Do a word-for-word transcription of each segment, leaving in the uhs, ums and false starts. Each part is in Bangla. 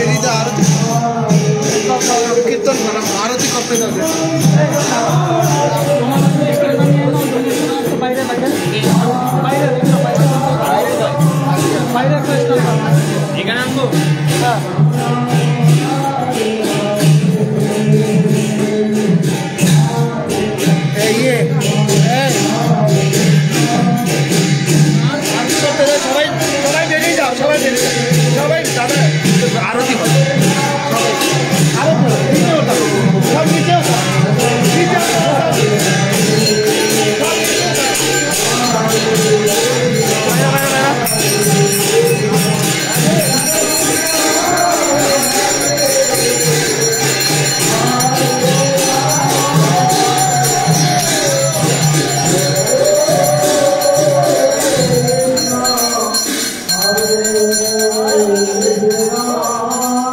বেরিয়ে আরতি কীর্তন করা আরতি করতে যাবে বাইরে বাইরে বাইরে বাইরে এখানে আনবো হ্যাঁ ये সবাই সবাই বেরিয়ে যাও সবাই বেরিয়ে সবাই দাদা আরতি হবে সবাই আরো সব নিচেও Oh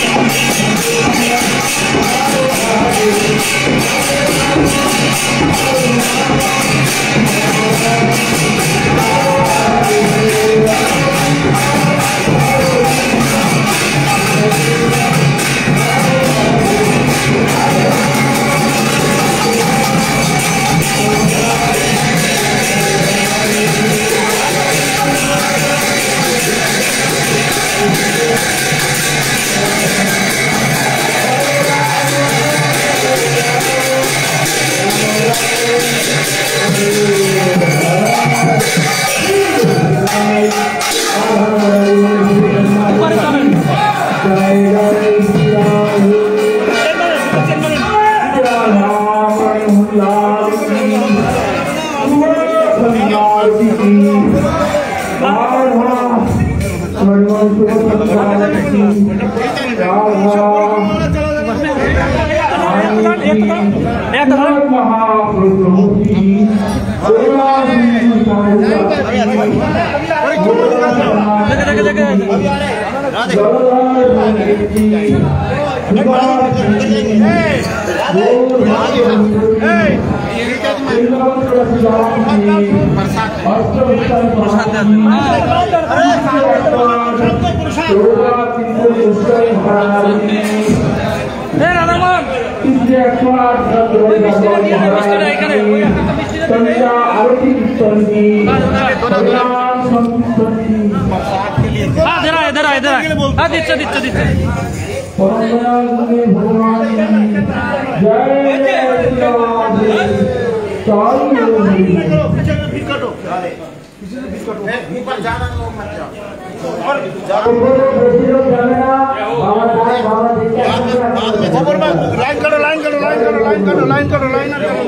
लाइन करो लाइन करो लाइन करो लाइन करो लाइन करो लाइन करो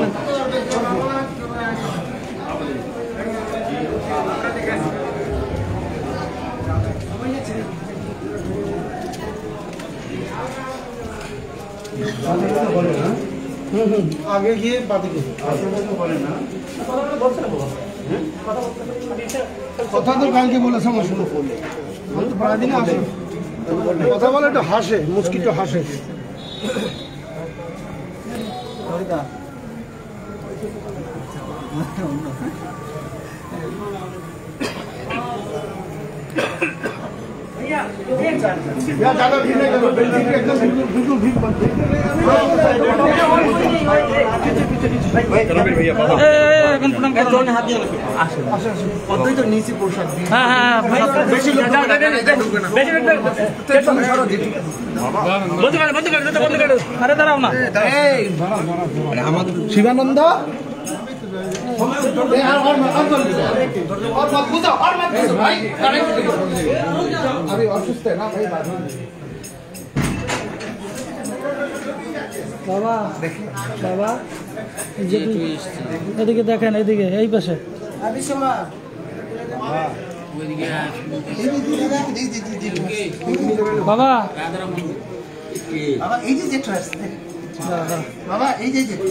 आगे गিয়ে বাদিকে বলে না কথা তো কালকে বলে সমস্যা বলে আমি তো পড়া দিন আসে কথা বলে একটু হাসে মুচকিটো হাসে ওইটা भैया या ज्यादा भीड़ नहीं करो बिल्कुल एकदम बिल्कुल भीड़ मत भैया ए এখন প্রণাম করো জোনে হাত দিয়ে আসে আসে কতই তো নিচে পোশাক দিয়ে হ্যাঁ হ্যাঁ বেশি লোক বেশি লোক টেনশন করো দিদি বন্ধ করে বন্ধ করে বন্ধ করে আরে দাঁড়াও না এই আরে আমাদের শিবানন্দ বাবা বাবা এদিকে দেখেন এদিকে এই পাশে বাবা বাবা এই যে যেটা আছে বাবা এই যে যে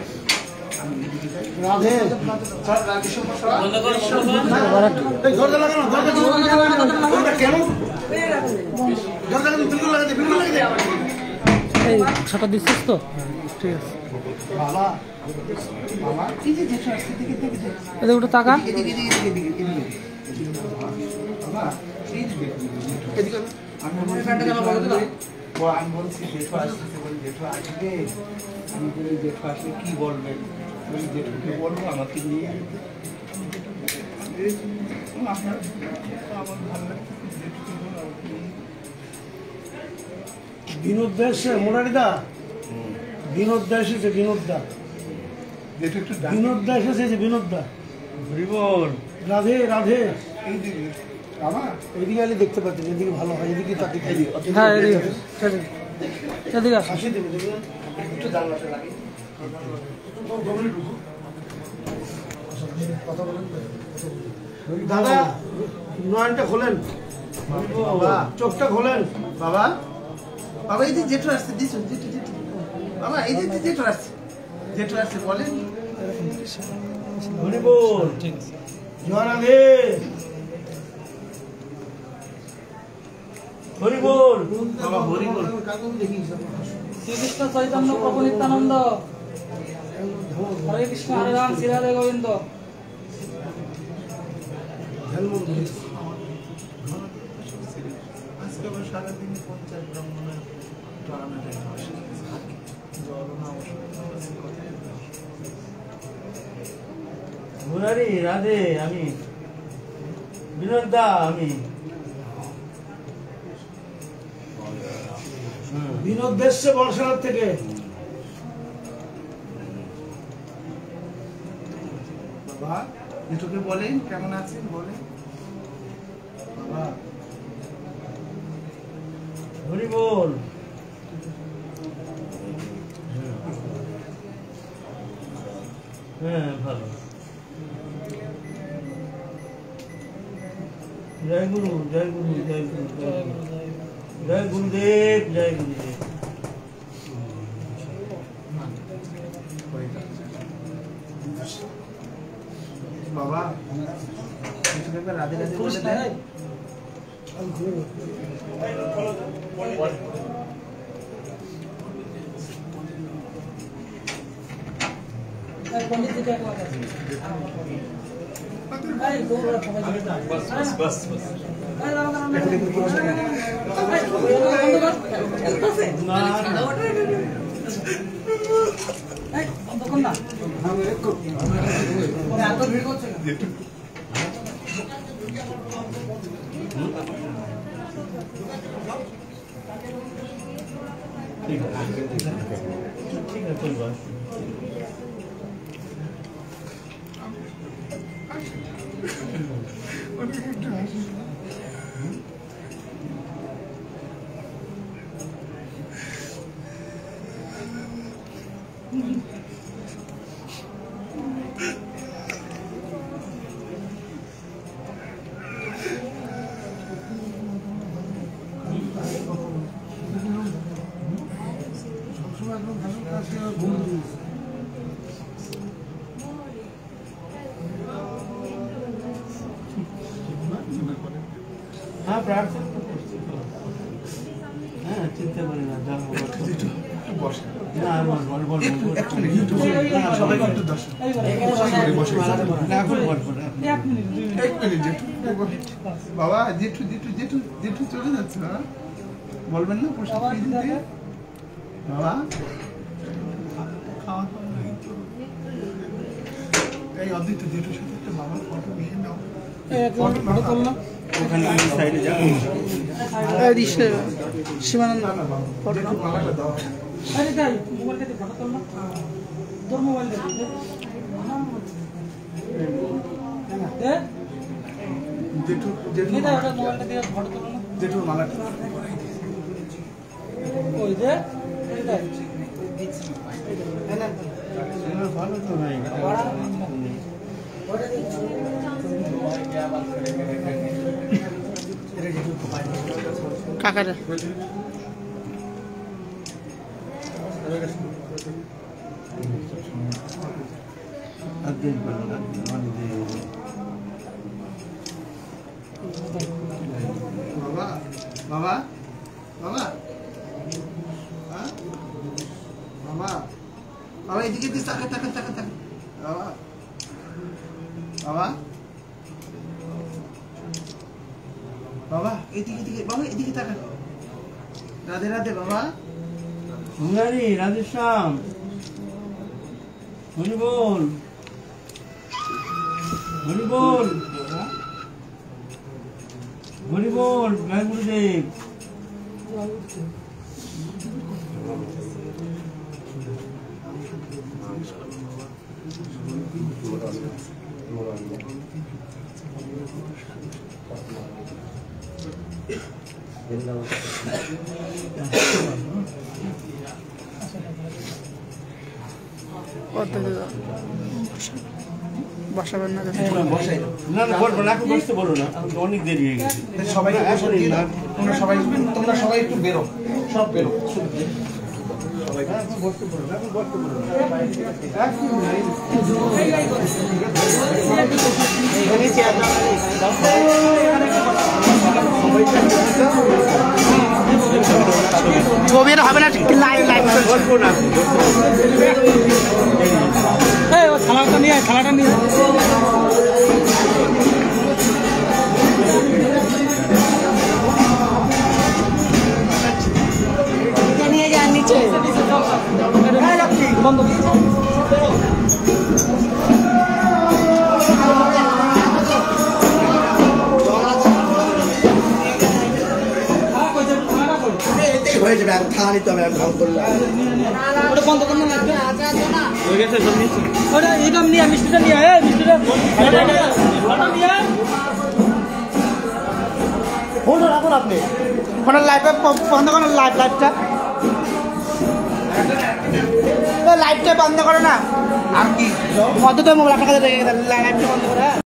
রাধে স্যার রাধে সমস্যা বন্ধ করো এই দরজা লাগানো দরজা কেন দরজা বিলকুল লাগা দে বিলকুল লাগা দে এই ছাতা দিছিস তো ঠিক আছে বাবা বাবা এই যে যেটা আছে দেখে দেখে এই ওটা টাকা এদিকে এদিকে এদিকে বাবা এই যে এদিকে আমি মনে কাটে জামা বলতে দাও ও আমি বলছি জেঠু আসছে বলি জেঠু আসবে আমি বলি জেঠু আসলে কি বলবে বলি জেঠুকে বলবো আমাকে নিয়ে আমার আমার ভালো লাগে বিনোদ দেশে মোনারিদা বিনোদ দেশ এসেছে বিনোদ দা বিনোদ দা এসেছে যে বিনোদ দা হরিবল রাধে রাধে এইদিকে আমার এইদিকে আলে দেখতে পাচ্ছেন এদিকে ভালো হয় এদিকে তাকে হ্যাঁ এদিকে এদিকে হাসি দেবে একটু জানলাতে লাগে কথা বলেন দাদা নয়নটা খোলেন বাবা চোখটা খোলেন বাবা বাবা এই যে জেঠু আসছে দিছো জেঠু জেঠু বাবা এই যে জেঠু আসছে জেঠু আসছে বলেন হরি বল ঠিক আছে জয় রাধে হরি বল বাবা হরি বল। শ্রীকৃষ্ণ চৈতন্য প্রভু নিত্যানন্দ, হরে কৃষ্ণ হরে রাম শ্রী রাধে গোবিন্দ। আজকে আবার সারাদিন পঞ্চায়েত ব্রাহ্মণের মুরারি রাধে, আমি বিনোদ দা, আমি বিনোদ দেশে বর্ষার থেকে। বাবা এটুকে বলেন কেমন আছেন বলেন বাবা। হরি বল। হ্যাঁ ভালো। জয় গুরু, জয় গুরু, জয় গুরু, জয় গুরু, জয় গুরুদেব, জয় গুরুদেব। বাবা রাধে রাধে বলে দেয়। पंडित जी क्या बात है? अरे दो बार बस बस बस बस अरे राम राम এই তখন না আমি এক করব এত ভিড় করছে না। ঠিক আছে ঠিক আছে চল বস। हाँ प्रार्थना तो करছি তো। হ্যাঁ চিন্তা করি না, যা হবে বস না আর বল বল বল সবাই একটু দর্শন না এখন বলবো না এক মিনিট দুই মিনিট এক মিনিট জেঠু বাবা জেঠু জেঠু জেঠু জেঠু চলে যাচ্ছে না বলবেন না প্রসাদ খেয়ে দিতে বাবা খাওয়া দাওয়া নাই তো। এই অদ্বিত জেঠুর সাথে একটা বাবার ফটো নিয়ে নাও। ফটো তোল না ওখানে সাইডে যা এই শিবানন্দ ফটো মালাটা দাও। আরে তাই মোবাইল থেকে ফটো তোল না তোর মোবাইল থেকে এ জেঠু জেঠু এটা ওটা মোবাইলটা দিয়ে ফটো তোল না জেঠুর মালাটা ওই যে এটা ভালো তো নাই কাকারা আদিন বল আদিন বাবা বাবা বাবা হ্যাঁ বাবা বাবা এদিকে দিস তাকা তাকা তাকা তাকা বাবা বাবা বাবা এদিকে এদিকে বাবা এদিকে তাকা রাধে রাধে বাবা মুরারি রাধেশ্যাম হরি বল হরি বল হরি বল জয় গুরুদেব বসাবেন না বসাই না না বলবো না এখন বসতে বলো না অনেক দেরি হয়ে গেছে সবাই তোমরা সবাই তোমরা সবাই একটু বেরো সব বেরো সবাই বসতে পারো এখন বসতে পারো ছবি এটা হবে না, লাইভ লাইভ এই ও থালাটা নিয়ে আয়, থালাটা নিয়ে আয়। নিয়ে যান নিচে বন্ধ হয়ে যাবে, আর থালা নিতে হবে, ভালো করলে ওটা বন্ধ করুন না, হয়ে গেছে সব নিচ্ছি। ওটা এটা নিয়ে মিষ্টিটা নিয়ে আয়, মিষ্টিটা নিয়ে আয়। ফোনটা রাখুন আপনি, ফোনের লাইভটা বন্ধ করেন, লাইভ লাইভটা লাইভটা বন্ধ করো না। আর কি মধ্যে তো মোবাইল রাখা লাইভটা বন্ধ করে।